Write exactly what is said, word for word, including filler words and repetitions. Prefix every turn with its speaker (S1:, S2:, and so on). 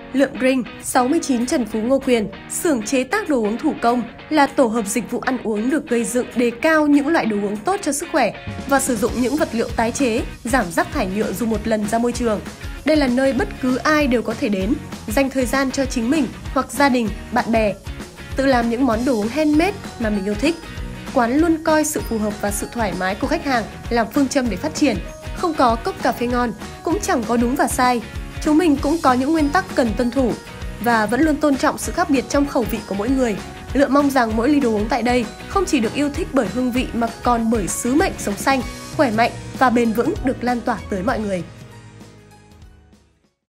S1: Lượm Ring, sáu mươi chín Trần Phú Ngô Quyền, xưởng chế tác đồ uống thủ công là tổ hợp dịch vụ ăn uống được gây dựng đề cao những loại đồ uống tốt cho sức khỏe và sử dụng những vật liệu tái chế, giảm rác thải nhựa dùng một lần ra môi trường. Đây là nơi bất cứ ai đều có thể đến, dành thời gian cho chính mình hoặc gia đình, bạn bè, tự làm những món đồ uống handmade mà mình yêu thích. Quán luôn coi sự phù hợp và sự thoải mái của khách hàng làm phương châm để phát triển. Không có cốc cà phê ngon, cũng chẳng có đúng và sai. Chúng mình cũng có những nguyên tắc cần tuân thủ và vẫn luôn tôn trọng sự khác biệt trong khẩu vị của mỗi người. Lượm mong rằng mỗi ly đồ uống tại đây không chỉ được yêu thích bởi hương vị mà còn bởi sứ mệnh sống xanh, khỏe mạnh và bền vững được lan tỏa tới mọi người.